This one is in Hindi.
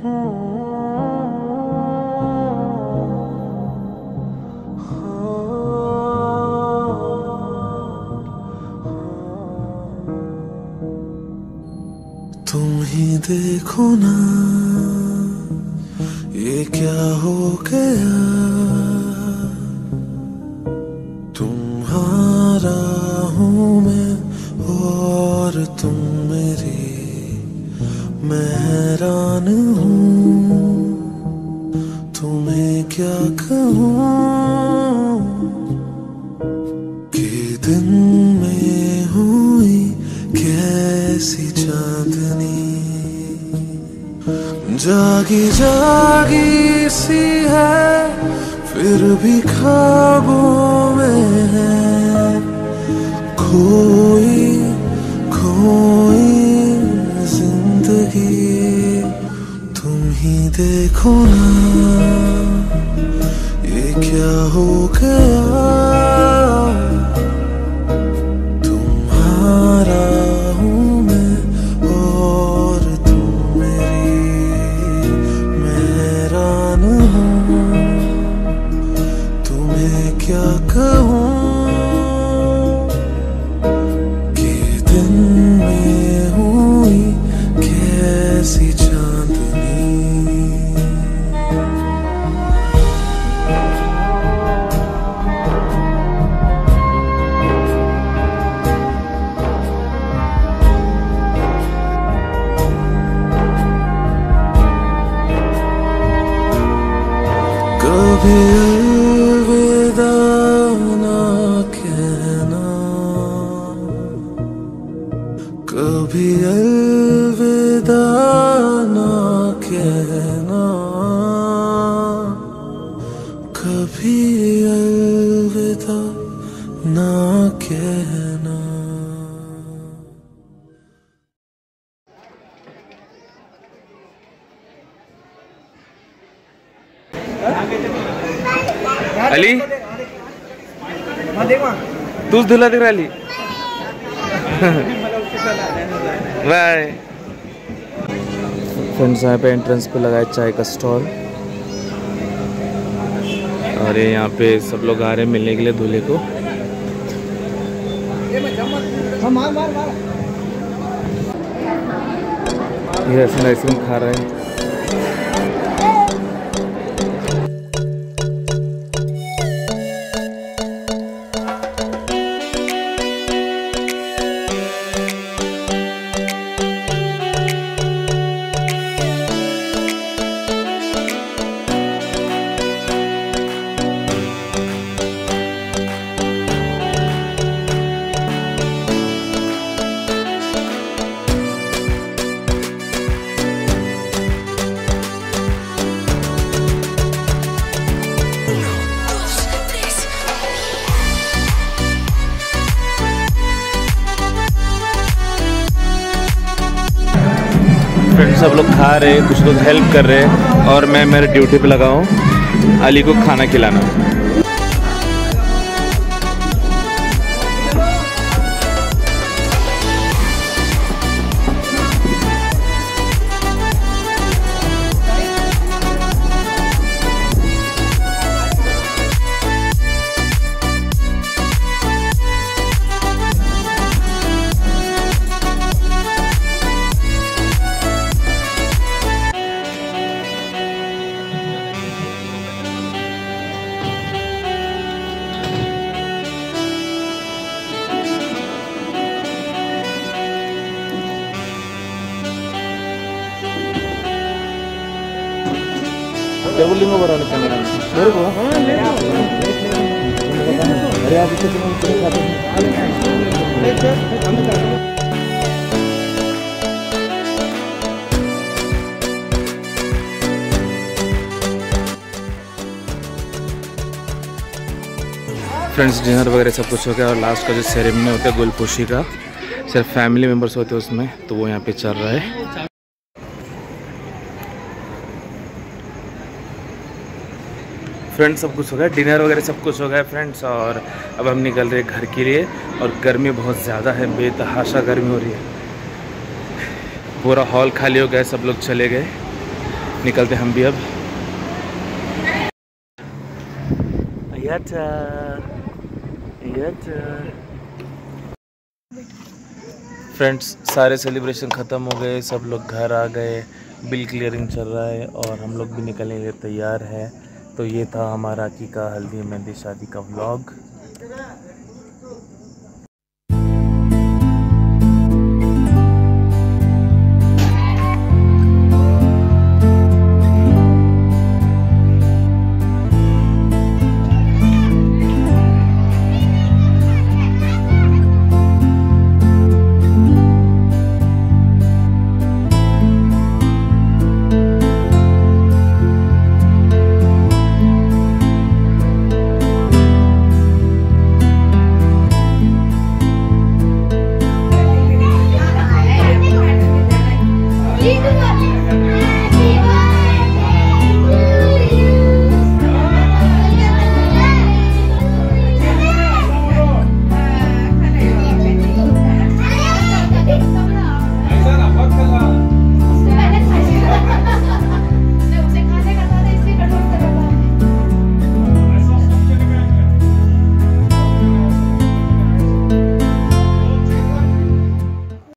तुम ही देखो ना ये क्या हो गया, तुम्हारा हूँ मैं और तुम मेरी, मैं हैरान हूँ तुम्हें क्या कहूँ कि दिन में हुई कैसी चांदनी, जागी जागी सी है फिर भी ख्वाबों में है, खोई खोई जिंदगी। तुम ही देखो ना ये क्या हो गया, तुम्हारा हूँ मैं और तुम मेरी, मैं हैरान हूँ तुम्हें क्या कहूँ कि दिन में हुई कैसी चांदनी। कभी अलविदा ना कहना, कभी अलविदा ना कहना, कभी अलविदा ना कहना। अली तूच धुला दे अली बाय। फ्रेंड्स यहाँ पे एंट्रेंस पे लगाए चाय का स्टॉल और ये यहाँ पे सब लोग आ रहे हैं मिलने के लिए दूल्हे को। ये आइसक्रीम खा रहे हैं। फ्रेंड्स सब लोग खा रहे हैं, कुछ लोग हेल्प कर रहे हैं और मैं मेरे ड्यूटी पे लगा हूँ अली को खाना खिलाना। लिंगो बड़ा कैमरा मेरे को अरे आप इसे फ्रेंड्स डिनर वगैरह सब कुछ हो गया और लास्ट का जो सेरेमनी होता है गुलपोशी का, सिर्फ फैमिली मेम्बर्स होते हैं उसमें, तो वो यहाँ पे चल रहा है। फ्रेंड्स सब कुछ हो गया, डिनर वगैरह सब कुछ हो गया फ्रेंड्स, और अब हम निकल रहे हैं घर के लिए। और गर्मी बहुत ज़्यादा है, बेतहाशा गर्मी हो रही है। पूरा हॉल खाली हो गया, सब लोग चले गए। निकलते हम भी अब। फ्रेंड्स सारे सेलिब्रेशन ख़त्म हो गए, सब लोग घर आ गए, बिल क्लियरिंग चल रहा है और हम लोग भी निकलने के लिए तैयार हैं। तो ये था हमारा अकीका, हल्दी, मेहंदी, शादी का व्लॉग। Đi